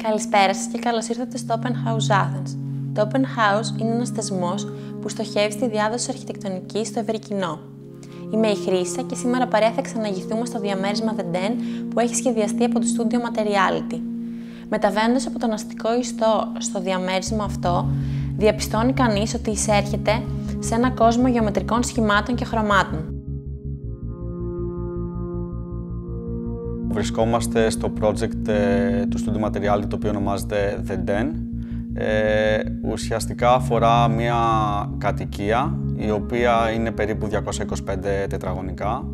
Καλησπέρα σας και καλώς ήρθατε στο Open House Athens. Το Open House είναι ένας θεσμός που στοχεύει στη διάδοση αρχιτεκτονικής στο ευρύ κοινό. Είμαι η Χρύσα και σήμερα παρέα θα ξαναγηθούμε στο διαμέρισμα The Den που έχει σχεδιαστεί από το Studiomateriality. Μεταβαίνοντας από τον αστικό ιστό στο διαμέρισμα αυτό, διαπιστώνει κανείς ότι εισέρχεται σε ένα κόσμο γεωμετρικών σχημάτων και χρωμάτων. Βρισκόμαστε στο project του Studiomateriality, το οποίο ονομάζεται The Den. Ουσιαστικά αφορά μια κατοικία, η οποία είναι περίπου 225 τετραγωνικά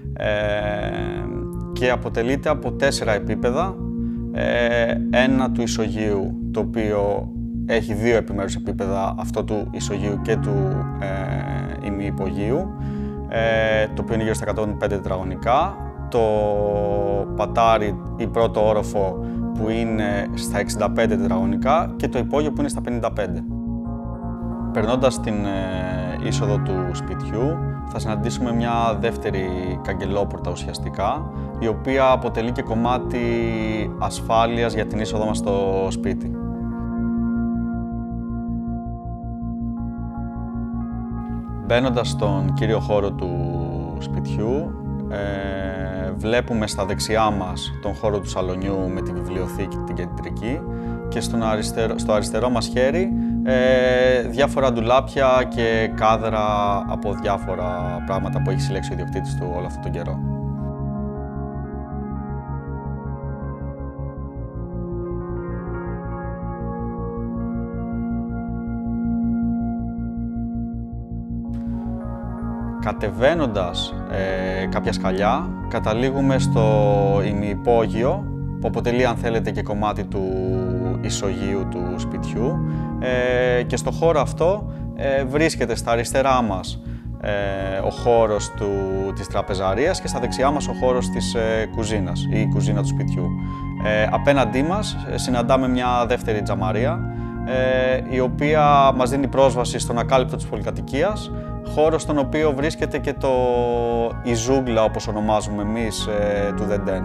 και αποτελείται από 4 επίπεδα. Ένα του ισογείου, το οποίο έχει 2 επιμέρους επίπεδα, αυτό του ισογείου και του ημιυπογείου, το οποίο είναι γύρω στα 105 τετραγωνικά. Το πατάρι ή πρώτο όροφο που είναι στα 65 τετραγωνικά και το υπόγειο που είναι στα 55. Περνώντας την είσοδο του σπιτιού, θα συναντήσουμε μια δεύτερη καγκελόπορτα ουσιαστικά, η οποία αποτελεί και κομμάτι ασφάλειας για την είσοδο μας στο σπίτι. Μπαίνοντας στον κύριο χώρο του σπιτιού, βλέπουμε στα δεξιά μας τον χώρο του σαλονιού με τη βιβλιοθήκη την κεντρική και στο αριστερό μας χέρι διάφορα ντουλάπια και κάδρα από διάφορα πράγματα που έχει συλλέξει ο ιδιοκτήτης του όλο αυτόν τον καιρό. Κατεβαίνοντας κάποια σκαλιά, καταλήγουμε στο ημιυπόγειο, που αποτελεί, αν θέλετε, και κομμάτι του ισογείου του σπιτιού, και στο χώρο αυτό βρίσκεται στα αριστερά μας ο χώρος της τραπεζαρίας και στα δεξιά μας ο χώρος της κουζίνας ή η κουζίνα του σπιτιού. Απέναντί μας συναντάμε μια δεύτερη τζαμαρία, η οποία μας δίνει πρόσβαση στον ακάλυπτο της πολυκατοικίας, χώρο στον οποίο βρίσκεται και η ζούγκλα, όπως ονομάζουμε εμείς, του The Den.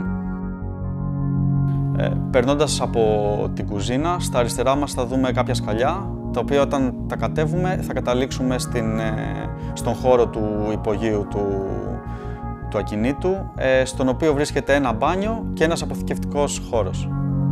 Περνώντας από την κουζίνα, στα αριστερά μας θα δούμε κάποια σκαλιά, τα οποία όταν τα κατέβουμε θα καταλήξουμε στον χώρο του υπογείου του ακινήτου, στον οποίο βρίσκεται ένα μπάνιο και ένας αποθηκευτικός χώρος.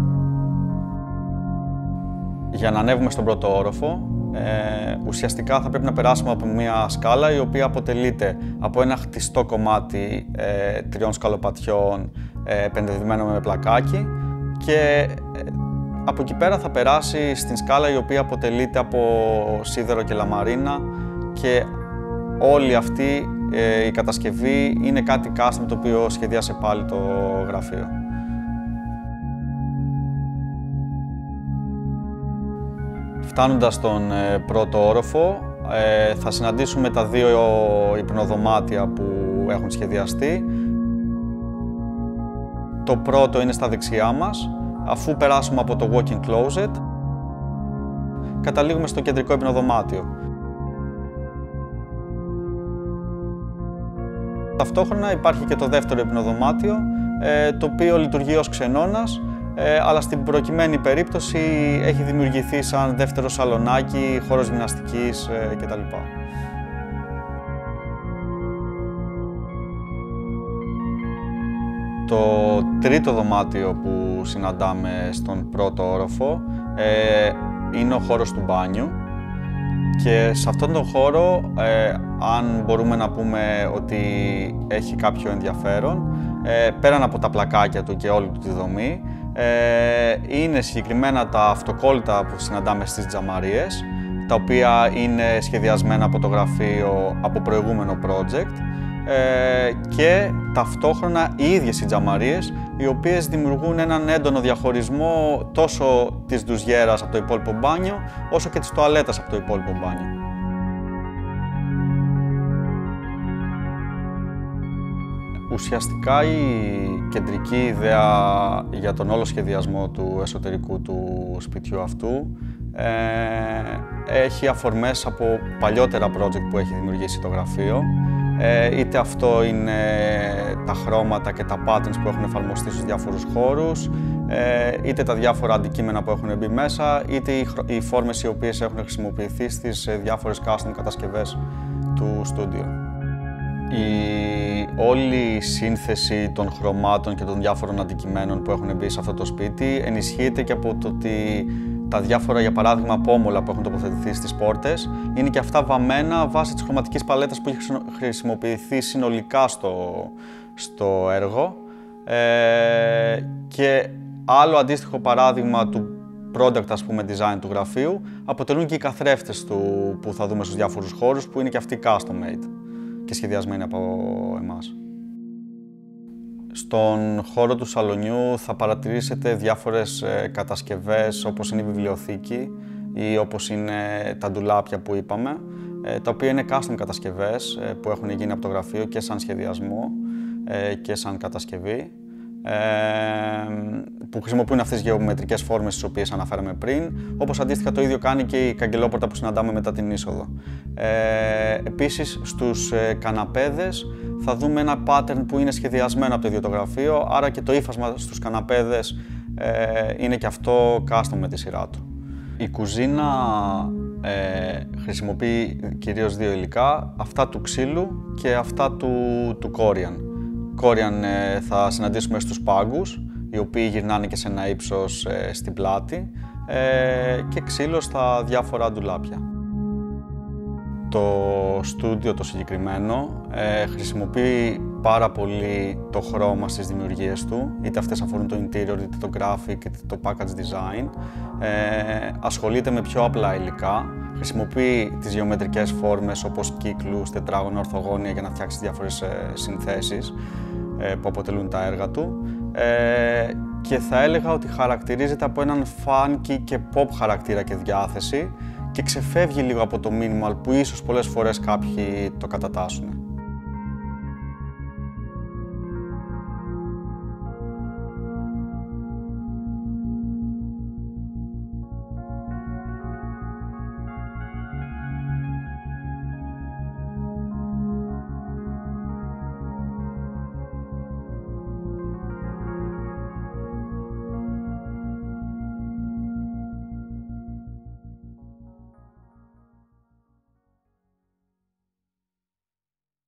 Για να ανέβουμε στον πρώτο όροφο, ουσιαστικά θα πρέπει να περάσουμε από μια σκάλα η οποία αποτελείται από ένα χτιστό κομμάτι 3 σκαλοπατιών επενδυμένο με πλακάκι και από εκεί πέρα θα περάσει στην σκάλα η οποία αποτελείται από σίδερο και λαμαρίνα και όλη αυτή η κατασκευή είναι κάτι custom το οποίο σχεδίασε πάλι το γραφείο. Φτάνοντας στον πρώτο όροφο, θα συναντήσουμε τα 2 υπνοδωμάτια που έχουν σχεδιαστεί. Το πρώτο είναι στα δεξιά μας. Αφού περάσουμε από το walk-in closet, καταλήγουμε στο κεντρικό υπνοδωμάτιο. Ταυτόχρονα υπάρχει και το δεύτερο υπνοδωμάτιο, το οποίο λειτουργεί ως ξενώνας, αλλά στην προκειμένη περίπτωση έχει δημιουργηθεί σαν δεύτερο σαλονάκι, χώρος γυμναστικής κτλ. Το τρίτο δωμάτιο που συναντάμε στον πρώτο όροφο είναι ο χώρος του μπάνιου και σε αυτόν τον χώρο, αν μπορούμε να πούμε ότι έχει κάποιο ενδιαφέρον, πέραν από τα πλακάκια του και όλη του τη δομή, είναι συγκεκριμένα τα αυτοκόλλητα που συναντάμε στις τζαμαρίες, τα οποία είναι σχεδιασμένα από το γραφείο από προηγούμενο project και ταυτόχρονα οι ίδιες οι τζαμαρίες, οι οποίες δημιουργούν έναν έντονο διαχωρισμό τόσο της ντουζιέρας από το υπόλοιπο μπάνιο, όσο και της τουαλέτας από το υπόλοιπο μπάνιο. Ουσιαστικά η κεντρική ιδέα για τον όλο σχεδιασμό του εσωτερικού του σπιτιού αυτού έχει αφορμές από παλιότερα project που έχει δημιουργήσει το γραφείο. Είτε αυτό είναι τα τα χρώματα και τα patterns που έχουν εφαρμοστεί στους διάφορους χώρους, είτε τα διάφορα αντικείμενα που έχουν μπει μέσα, είτε οι φόρμες οι οποίες έχουν χρησιμοποιηθεί στις διάφορες custom κατασκευές του στούντιο. Όλη η σύνθεση των χρωμάτων και των διάφορων αντικειμένων που έχουν μπει σε αυτό το σπίτι ενισχύεται και από το ότι τα διάφορα, για παράδειγμα, πόμολα που έχουν τοποθετηθεί στις πόρτες είναι και αυτά βαμμένα βάσει της χρωματικής παλέτας που έχει χρησιμοποιηθεί συνολικά στο έργο. Και άλλο αντίστοιχο παράδειγμα του product, ας πούμε, design του γραφείου αποτελούν και οι καθρέφτες του που θα δούμε στους διάφορους χώρους, που είναι και αυτοί custom made και σχεδιασμένοι από εμάς. Στον χώρο του σαλονιού θα παρατηρήσετε διάφορες κατασκευές, όπως είναι η βιβλιοθήκη ή όπως είναι τα ντουλάπια που είπαμε, τα οποία είναι custom κατασκευές που έχουν γίνει από το γραφείο και σαν σχεδιασμό και σαν κατασκευή, που χρησιμοποιούν αυτές τις γεωμετρικές φόρμες τις οποίες αναφέραμε πριν, όπως αντίστοιχα το ίδιο κάνει και η καγκελόπορτα που συναντάμε μετά την είσοδο. Επίσης, στους καναπέδες θα δούμε ένα pattern που είναι σχεδιασμένο από το ίδιο το γραφείο, άρα και το ύφασμα στους καναπέδες είναι και αυτό custom με τη σειρά του. Η κουζίνα χρησιμοποιεί κυρίως δύο υλικά, αυτά του ξύλου και αυτά του κόριαν. Κόριαν θα συναντήσουμε στους πάγκους, οι οποίοι γυρνάνε και σε ένα ύψος στην πλάτη, και ξύλο στα διάφορα ντουλάπια. Το στούντιο το συγκεκριμένο χρησιμοποιεί πάρα πολύ το χρώμα στις δημιουργίες του, είτε αυτές αφορούν το interior, είτε το graphic, είτε το package design. Ασχολείται με πιο απλά υλικά, χρησιμοποιεί τις γεωμετρικές φόρμες όπως κύκλους, τετράγωνα, ορθογώνια για να φτιάξει διάφορες συνθέσεις που αποτελούν τα έργα του, και θα έλεγα ότι χαρακτηρίζεται από έναν funky και pop χαρακτήρα και διάθεση και ξεφεύγει λίγο από το minimal που ίσως πολλές φορές κάποιοι το κατατάσσουν.